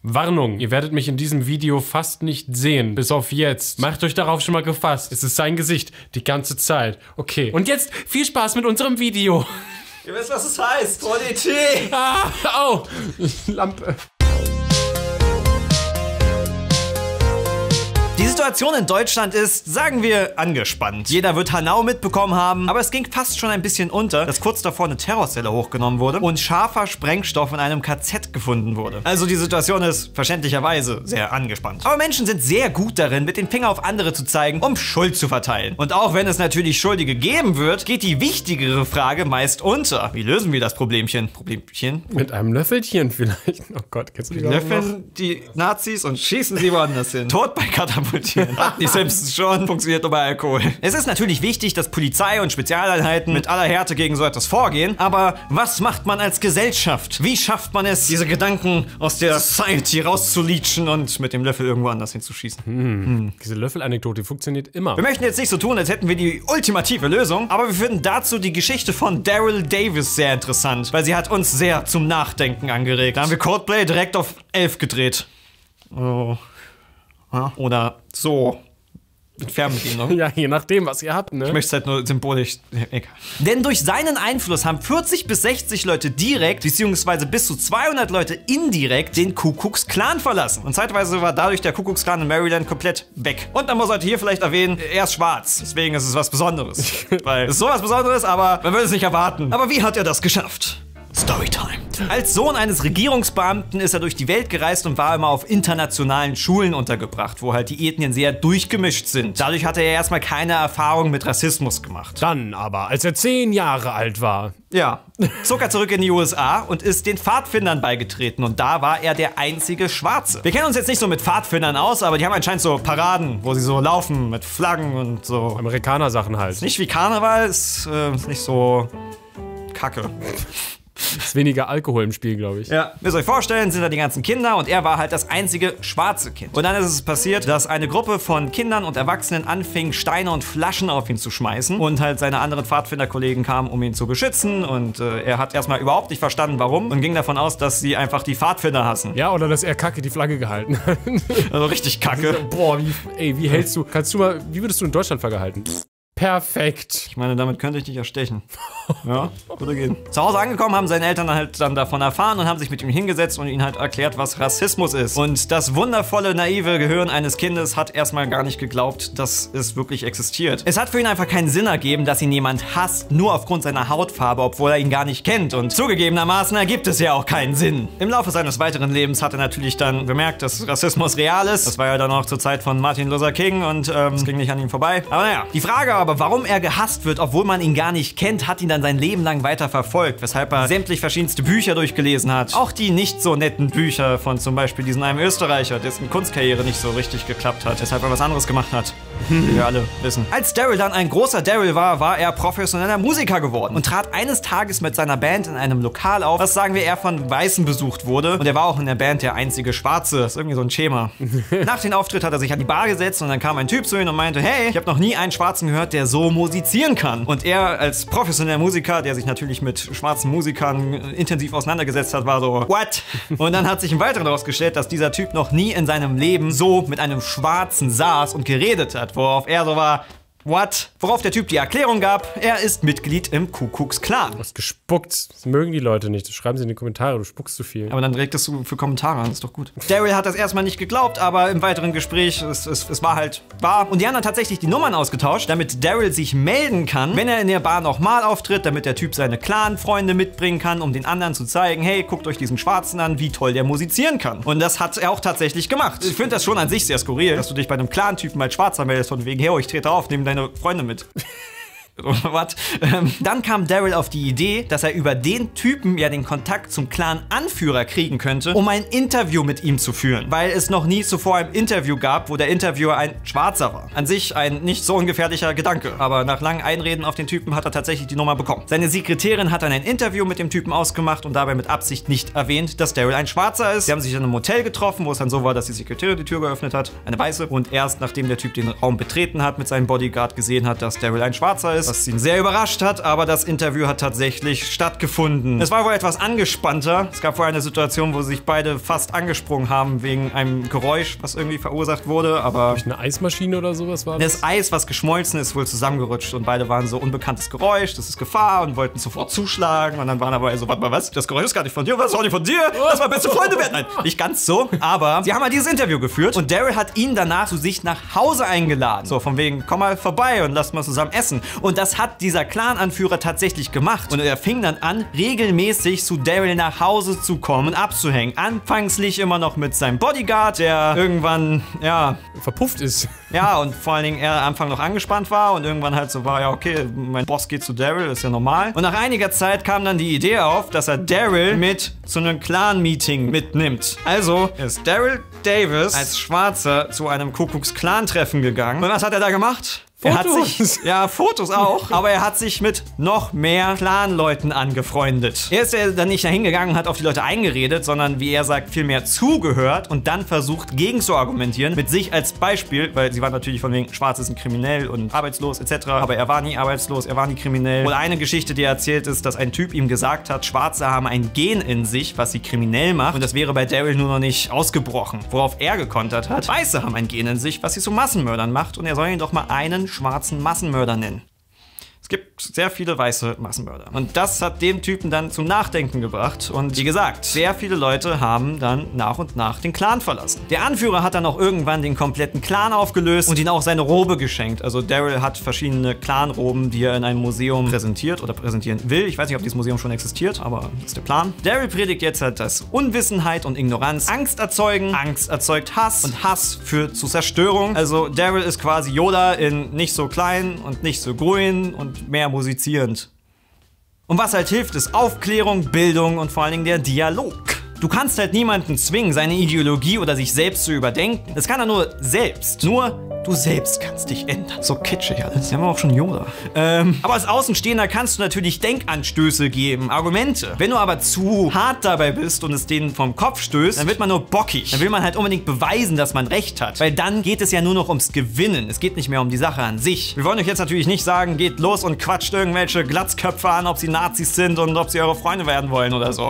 Warnung, ihr werdet mich in diesem Video fast nicht sehen, bis auf jetzt. Macht euch darauf schon mal gefasst. Es ist sein Gesicht, die ganze Zeit. Okay, und jetzt viel Spaß mit unserem Video. Ihr wisst, was es heißt. ODT. Ah, oh, Lampe. Die Situation in Deutschland ist, sagen wir, angespannt. Jeder wird Hanau mitbekommen haben, aber es ging fast schon ein bisschen unter, dass kurz davor eine Terrorzelle hochgenommen wurde und scharfer Sprengstoff in einem KZ gefunden wurde. Also die Situation ist verständlicherweise sehr angespannt. Aber Menschen sind sehr gut darin, mit dem Finger auf andere zu zeigen, um Schuld zu verteilen. Und auch wenn es natürlich Schuldige geben wird, geht die wichtigere Frage meist unter. Wie lösen wir das Problemchen? Mit einem Löffelchen vielleicht. Oh Gott, kennst du die Löffeln die Nazis und schießen sie woanders hin. Tot bei Katapultieren. Die Simpsons schon, funktioniert nur bei Alkohol. Es ist natürlich wichtig, dass Polizei und Spezialeinheiten mit aller Härte gegen so etwas vorgehen, aber was macht man als Gesellschaft? Wie schafft man es, diese Gedanken aus der Society rauszuleachen und mit dem Löffel irgendwo anders hinzuschießen? Diese Löffelanekdote funktioniert immer. Wir möchten jetzt nicht so tun, als hätten wir die ultimative Lösung, aber wir finden dazu die Geschichte von Daryl Davis sehr interessant, weil sie hat uns sehr zum Nachdenken angeregt. Da haben wir Coldplay direkt auf 11 gedreht. Oh. Oder so. Mit Fernbedienung. Ja, je nachdem, was ihr habt, ne? Ich möchte es halt nur symbolisch. Egal. Denn durch seinen Einfluss haben 40 bis 60 Leute direkt, beziehungsweise bis zu 200 Leute indirekt den Ku Klux Klan verlassen. Und zeitweise war dadurch der Ku Klux Klan in Maryland komplett weg. Und man muss heute hier vielleicht erwähnen, er ist schwarz. Deswegen ist es was Besonderes. Weil es ist sowas Besonderes, aber man würde es nicht erwarten. Aber wie hat er das geschafft? Storytime. Als Sohn eines Regierungsbeamten ist er durch die Welt gereist und war immer auf internationalen Schulen untergebracht, wo halt die Ethnien sehr durchgemischt sind. Dadurch hatte er erstmal keine Erfahrung mit Rassismus gemacht. Dann aber, als er 10 Jahre alt war. Ja, zog er zurück in die USA und ist den Pfadfindern beigetreten und da war er der einzige Schwarze. Wir kennen uns jetzt nicht so mit Pfadfindern aus, aber die haben anscheinend so Paraden, wo sie so laufen mit Flaggen und so. Amerikaner-Sachen halt. Nicht wie Karneval, ist nicht so kacke. Ist weniger Alkohol im Spiel, glaube ich. Ja, müsst ihr euch vorstellen, sind da die ganzen Kinder und er war halt das einzige schwarze Kind. Und dann ist es passiert, dass eine Gruppe von Kindern und Erwachsenen anfing, Steine und Flaschen auf ihn zu schmeißen und halt seine anderen Pfadfinderkollegen kamen, um ihn zu beschützen und er hat erstmal überhaupt nicht verstanden, warum und ging davon aus, dass sie einfach die Pfadfinder hassen. Ja, oder dass er Kacke die Flagge gehalten hat. Also richtig Kacke. Boah, wie hältst du, wie würdest du in Deutschland vergehalten? Perfekt. Ich meine, damit könnte ich dich erstechen. Ja, würde gehen. Zu Hause angekommen haben seine Eltern halt dann davon erfahren und haben sich mit ihm hingesetzt und ihm halt erklärt, was Rassismus ist. Und das wundervolle, naive Gehirn eines Kindes hat erstmal gar nicht geglaubt, dass es wirklich existiert. Es hat für ihn einfach keinen Sinn ergeben, dass ihn jemand hasst, nur aufgrund seiner Hautfarbe, obwohl er ihn gar nicht kennt. Und zugegebenermaßen ergibt es ja auch keinen Sinn. Im Laufe seines weiteren Lebens hat er natürlich dann bemerkt, dass Rassismus real ist. Das war ja dann auch zur Zeit von Martin Luther King und es ging nicht an ihm vorbei. Aber naja, die Frage aber, warum er gehasst wird, obwohl man ihn gar nicht kennt, hat ihn dann sein Leben lang weiter verfolgt, weshalb er sämtlich verschiedenste Bücher durchgelesen hat. Auch die nicht so netten Bücher von zum Beispiel diesem einem Österreicher, dessen Kunstkarriere nicht so richtig geklappt hat, weshalb er was anderes gemacht hat, wie wir alle wissen. Als Daryl dann ein großer Daryl war, war er professioneller Musiker geworden und trat eines Tages mit seiner Band in einem Lokal auf, was sagen wir eher von Weißen besucht wurde und er war auch in der Band der einzige Schwarze. Das ist irgendwie so ein Schema. Nach dem Auftritt hat er sich an die Bar gesetzt und dann kam ein Typ zu ihm und meinte, hey, ich habe noch nie einen Schwarzen gehört, der so musizieren kann. Und er als professioneller Musiker, der sich natürlich mit schwarzen Musikern intensiv auseinandergesetzt hat, war so, what? Und dann hat sich im Weiteren herausgestellt, dass dieser Typ noch nie in seinem Leben so mit einem Schwarzen saß und geredet hat, worauf er so war, what? Worauf der Typ die Erklärung gab, er ist Mitglied im Ku Klux Klan. Du hast gespuckt. Das mögen die Leute nicht. Das schreiben sie in die Kommentare, du spuckst zu viel. Aber dann regtest du für Kommentare an, das ist doch gut. Daryl hat das erstmal nicht geglaubt, aber im weiteren Gespräch, es war halt wahr. Und die haben dann tatsächlich die Nummern ausgetauscht, damit Daryl sich melden kann, wenn er in der Bar nochmal auftritt, damit der Typ seine Clan-Freunde mitbringen kann, um den anderen zu zeigen, hey, guckt euch diesen Schwarzen an, wie toll der musizieren kann. Und das hat er auch tatsächlich gemacht. Ich finde das schon an sich sehr skurril, dass du dich bei einem Clan-Typen als Schwarzer meldest, von wegen, hey, ich trete auf, nimm deine Freunde mit. Was? Dann kam Daryl auf die Idee, dass er über den Typen ja den Kontakt zum Clan-Anführer kriegen könnte, um ein Interview mit ihm zu führen. Weil es noch nie zuvor ein Interview gab, wo der Interviewer ein Schwarzer war. An sich ein nicht so ungefährlicher Gedanke. Aber nach langen Einreden auf den Typen hat er tatsächlich die Nummer bekommen. Seine Sekretärin hat dann ein Interview mit dem Typen ausgemacht und dabei mit Absicht nicht erwähnt, dass Daryl ein Schwarzer ist. Sie haben sich in einem Hotel getroffen, wo es dann so war, dass die Sekretärin die Tür geöffnet hat, eine weiße. Und erst nachdem der Typ den Raum betreten hat, mit seinem Bodyguard gesehen hat, dass Daryl ein Schwarzer ist, ist, was ihn sehr überrascht hat, aber das Interview hat tatsächlich stattgefunden. Es war wohl etwas angespannter. Es gab wohl eine Situation, wo sich beide fast angesprungen haben wegen einem Geräusch, was irgendwie verursacht wurde, aber Eine Eismaschine oder sowas war das? das Eis, was geschmolzen ist, wohl zusammengerutscht und beide waren so, unbekanntes Geräusch, das ist Gefahr und wollten sofort zuschlagen und dann waren aber so, warte mal, was? Das Geräusch ist gar nicht von dir, was? Auch nicht von dir? Lass mal beste Freunde werden. Nein, nicht ganz so, aber sie haben halt dieses Interview geführt und Daryl hat ihn danach zu sich nach Hause eingeladen. So, von wegen, komm mal vorbei und lass mal zusammen essen. Und das hat dieser Clan-Anführer tatsächlich gemacht. Und er fing dann an, regelmäßig zu Daryl nach Hause zu kommen und abzuhängen. Anfangslich immer noch mit seinem Bodyguard, der irgendwann, ja, Verpufft ist. ja, und vor allen Dingen er am Anfang noch angespannt war und irgendwann halt so war, ja, okay, mein Boss geht zu Daryl, ist ja normal. Und nach einiger Zeit kam dann die Idee auf, dass er Daryl mit zu einem Clan-Meeting mitnimmt. Also ist Daryl Davis als Schwarzer zu einem Ku-Klux-Klan-Treffen gegangen. Und was hat er da gemacht? Er hat sich, ja, Fotos auch, aber er hat sich mit noch mehr Clan-Leuten angefreundet. Er ist ja dann nicht dahin gegangen und hat auf die Leute eingeredet, sondern, wie er sagt, vielmehr zugehört und dann versucht, gegen zu argumentieren, mit sich als Beispiel, weil sie waren natürlich von wegen, Schwarze sind kriminell und arbeitslos etc., aber er war nie arbeitslos, er war nie kriminell. Und eine Geschichte, die er erzählt, ist, dass ein Typ ihm gesagt hat, Schwarze haben ein Gen in sich, was sie kriminell macht und das wäre bei Daryl nur noch nicht ausgebrochen. Worauf er gekontert hat, Weiße haben ein Gen in sich, was sie zu Massenmördern macht und er soll ihn doch mal einen schwarzen Massenmörder nennen. Es gibt sehr viele weiße Massenmörder. Und das hat den Typen dann zum Nachdenken gebracht. Und wie gesagt, sehr viele Leute haben dann nach und nach den Clan verlassen. Der Anführer hat dann auch irgendwann den kompletten Clan aufgelöst und ihnen auch seine Robe geschenkt. Also Daryl hat verschiedene Clan-Roben, die er in einem Museum präsentiert oder präsentieren will. Ich weiß nicht, ob dieses Museum schon existiert, aber das ist der Plan. Daryl predigt jetzt halt, dass Unwissenheit und Ignoranz Angst erzeugen. Angst erzeugt Hass und Hass führt zu Zerstörung. Also Daryl ist quasi Yoda in nicht so klein und nicht so grün und mehr musizierend. Und was halt hilft, ist Aufklärung, Bildung und vor allen Dingen der Dialog. Du kannst halt niemanden zwingen, seine Ideologie oder sich selbst zu überdenken. Das kann er nur selbst. Nur du selbst kannst dich ändern. So kitschig alles. Wir haben auch schon Yoda. Aber als Außenstehender kannst du natürlich Denkanstöße geben, Argumente. Wenn du aber zu hart dabei bist und es denen vom Kopf stößt, dann wird man nur bockig. Dann will man halt unbedingt beweisen, dass man recht hat. Weil dann geht es ja nur noch ums Gewinnen. Es geht nicht mehr um die Sache an sich. Wir wollen euch jetzt natürlich nicht sagen, geht los und quatscht irgendwelche Glatzköpfe an, ob sie Nazis sind und ob sie eure Freunde werden wollen oder so.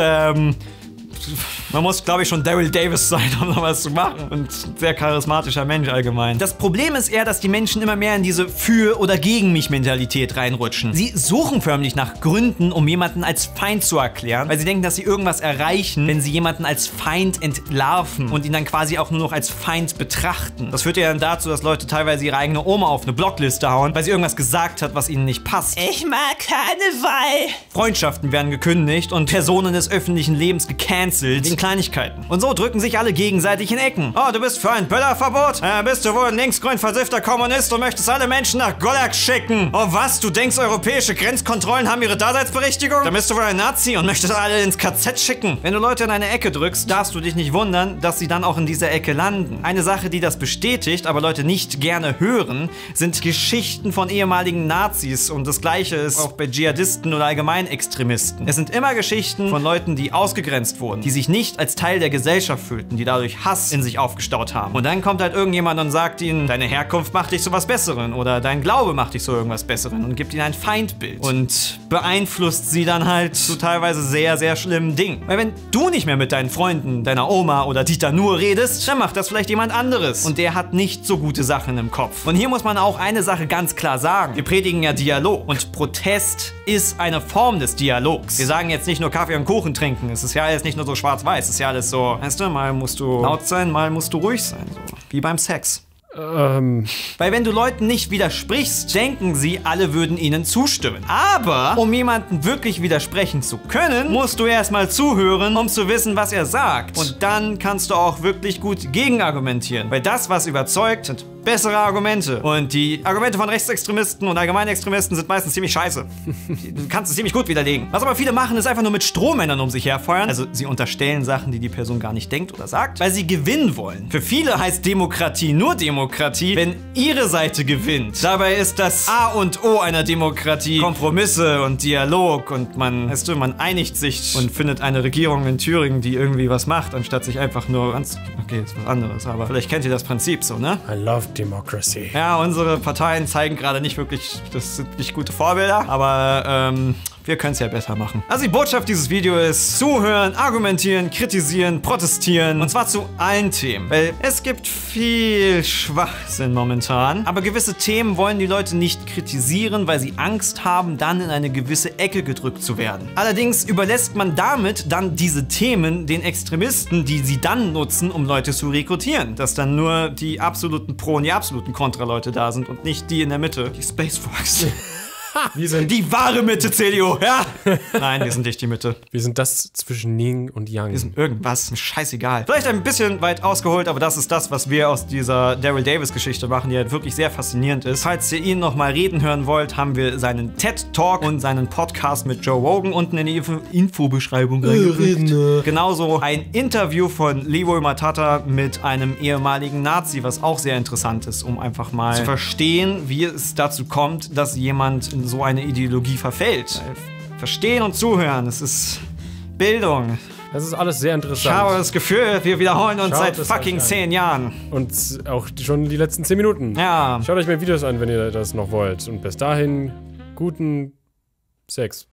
Man muss, glaube ich, schon Daryl Davis sein, um noch was zu machen. Und ein sehr charismatischer Mensch allgemein. Das Problem ist eher, dass die Menschen immer mehr in diese Für- oder Gegen-mich-Mentalität reinrutschen. Sie suchen förmlich nach Gründen, um jemanden als Feind zu erklären, weil sie denken, dass sie irgendwas erreichen, wenn sie jemanden als Feind entlarven und ihn dann quasi auch nur noch als Feind betrachten. Das führt ja dann dazu, dass Leute teilweise ihre eigene Oma auf eine Blockliste hauen, weil sie irgendwas gesagt hat, was ihnen nicht passt. Ich mag Karneval. Freundschaften werden gekündigt und Personen des öffentlichen Lebens gecancelt wegen Kleinigkeiten. Und so drücken sich alle gegenseitig in Ecken. Oh, du bist für ein Böllerverbot? Bist du wohl ein linksgrün versiffter Kommunist und möchtest alle Menschen nach Gulag schicken? Oh was, du denkst, europäische Grenzkontrollen haben ihre Daseinsberechtigung? Dann bist du wohl ein Nazi und möchtest alle ins KZ schicken. Wenn du Leute in eine Ecke drückst, darfst du dich nicht wundern, dass sie dann auch in dieser Ecke landen. Eine Sache, die das bestätigt, aber Leute nicht gerne hören, sind Geschichten von ehemaligen Nazis und das Gleiche ist auch bei Dschihadisten oder Allgemeinextremisten. Es sind immer Geschichten von Leuten, die ausgegrenzt wurden, die sich nicht als Teil der Gesellschaft fühlten, die dadurch Hass in sich aufgestaut haben. Und dann kommt halt irgendjemand und sagt ihnen, deine Herkunft macht dich zu was Besseren oder dein Glaube macht dich zu irgendwas Besseren und gibt ihnen ein Feindbild und beeinflusst sie dann halt zu teilweise sehr, sehr schlimmen Dingen. Weil wenn du nicht mehr mit deinen Freunden, deiner Oma oder Dieter Nuhr redest, dann macht das vielleicht jemand anderes und der hat nicht so gute Sachen im Kopf. Und hier muss man auch eine Sache ganz klar sagen. Wir predigen ja Dialog und Protest ist eine Form des Dialogs. Wir sagen jetzt nicht nur Kaffee und Kuchen trinken, es ist ja alles nicht nur so schwarz-weiß, es ist ja alles so, weißt du, mal musst du laut sein, mal musst du ruhig sein, so wie beim Sex. Weil wenn du Leuten nicht widersprichst, denken sie, alle würden ihnen zustimmen. Aber um jemanden wirklich widersprechen zu können, musst du erstmal zuhören, um zu wissen, was er sagt. Und dann kannst du auch wirklich gut gegenargumentieren. Weil das, was überzeugt, sind bessere Argumente. Und die Argumente von Rechtsextremisten und Allgemeinextremisten sind meistens ziemlich scheiße. Du kannst es ziemlich gut widerlegen. Was aber viele machen, ist einfach nur mit Strohmännern um sich herfeuern. Also sie unterstellen Sachen, die die Person gar nicht denkt oder sagt, weil sie gewinnen wollen. Für viele heißt Demokratie nur Demokratie. Demokratie, wenn ihre Seite gewinnt. Dabei ist das A und O einer Demokratie Kompromisse und Dialog und man einigt sich und findet eine Regierung in Thüringen, die irgendwie was macht, anstatt sich einfach nur okay, ist was anderes, aber vielleicht kennt ihr das Prinzip so, ne? I love democracy. Ja, unsere Parteien zeigen gerade nicht wirklich, das sind nicht gute Vorbilder, aber wir können es ja besser machen. Also die Botschaft dieses Videos ist zuhören, argumentieren, kritisieren, protestieren und zwar zu allen Themen, weil es gibt viel Schwachsinn momentan, aber gewisse Themen wollen die Leute nicht kritisieren, weil sie Angst haben, dann in eine gewisse Ecke gedrückt zu werden. Allerdings überlässt man damit dann diese Themen den Extremisten, die sie dann nutzen, um Leute zu rekrutieren. Dass dann nur die absoluten Pro- und die absoluten Kontra-Leute da sind und nicht die in der Mitte, die Space Fox. Wir sind die wahre Mitte, CDU, ja? Nein, wir sind nicht die Mitte. Wir sind das zwischen Yin und Yang. Wir sind irgendwas, scheißegal. Vielleicht ein bisschen weit ausgeholt, aber das ist das, was wir aus dieser Daryl Davis-Geschichte machen, die halt wirklich sehr faszinierend ist. Falls ihr ihn noch mal reden hören wollt, haben wir seinen TED-Talk und seinen Podcast mit Joe Rogan unten in die Infobeschreibung reingefügt. Genauso ein Interview von Leroy Matata mit einem ehemaligen Nazi, was auch sehr interessant ist, um einfach mal zu verstehen, wie es dazu kommt, dass jemand in so eine Ideologie verfällt. Verstehen und zuhören, es ist Bildung. Das ist alles sehr interessant. Ich habe das Gefühl, wir wiederholen uns seit fucking 10 Jahren. Und auch schon die letzten 10 Minuten. Ja. Schaut euch mal Videos an, wenn ihr das noch wollt. Und bis dahin, guten Sex.